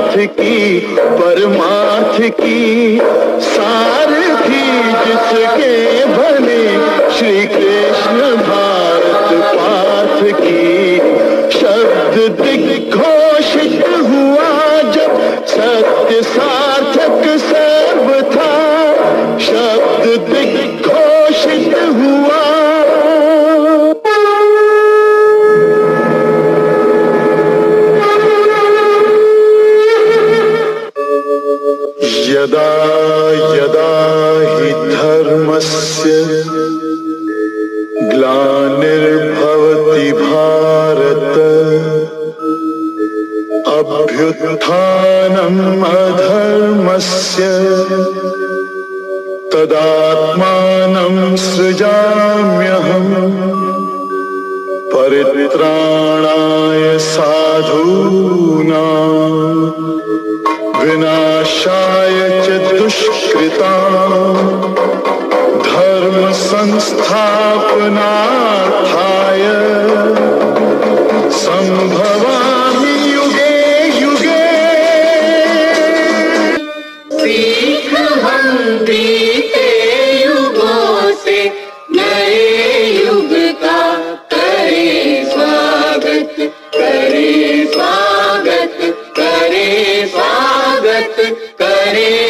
स्वार्थ की परमार्थ की सारथी जिसके बने श्री कृष्ण भारत पार्थ की। शब्द दिग्घोषित हुआ जब सत्य सार्थक सर्व था, शब्द दिग्घोषित हुआ। यदा यदा हि धर्मस्य ग्लानिर्भवति भारत, अभ्युत्थानम् अधर्मस्य तदात्मानं सृजाम्यहम्। परित्राणाय साधूनां विनाशाय च दुष्कृतां, धर्म संस्थापनार्थाय संभवामि युगे युगे। सीख हम बीते युगों से नए युग का करे स्वागत, करे स्वागत, करे स्वागत, करे